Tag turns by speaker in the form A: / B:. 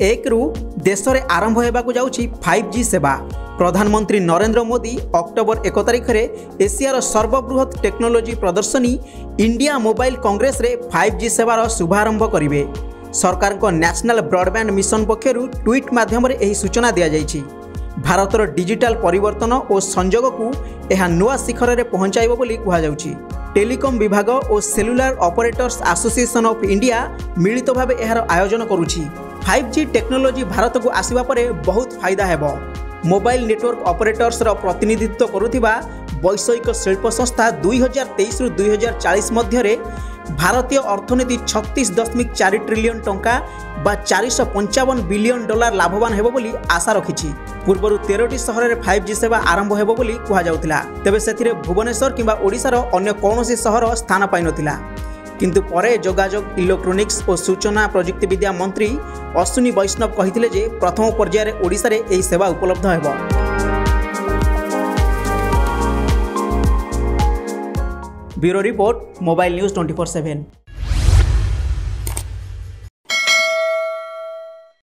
A: एक रु देश में आरंभ होगा जाउछि 5G सेवा। प्रधानमंत्री नरेंद्र मोदी अक्टोबर 1 तारिख में एशियार सर्वबृहत टेक्नोलोजी प्रदर्शनी इंडिया मोबाइल कांग्रेस रे 5G सेवार शुभारंभ करेंगे। सरकार को नेशनल ब्रॉडबैंड मिशन पक्षर ट्वीट माध्यम यह सूचना दि जाइछि। भारतर डिजिटल परिवर्तन और संजोग को यह नुआ शिखर में पहुंचाइब बोली कहुछि। टेलीकॉम विभाग और cellular operators association of India मिलित भाव यार आयोजन करुछि। 5G टेक्नोलोजी भारत को आसिबा परे बहुत फायदा हेबो। मोबाइल नेटवर्क ऑपरेटर्स रो प्रतिनिधित्व करुथिबा वैषयिक शिल्प संस्था 2023 रु 2040 मध्य भारतीय अर्थनीति 36.4 ट्रिलियन टंका बा 455 बिलियन डॉलर लाभवान हेबो बोली आशा रखिछि। पूर्वरु 13टी सहर में 5G सेवा आरंभ हेबो बोली कहा जाउथिला। तेबे सेथिरे भुवनेश्वर किंबा ओडिशार अन्य कौनसी सहर स्थान पाइ नथिला। किंतु परे जोगाजोग इलेक्ट्रोनिक्स और सूचना प्रजुक्ति विद्या मंत्री अश्विनी वैष्णव कहिथिले जे प्रथम पर्यायर में ओडिशा रे एही सेवा उपलब्ध हेबो। Bureau report mobile news 24/7।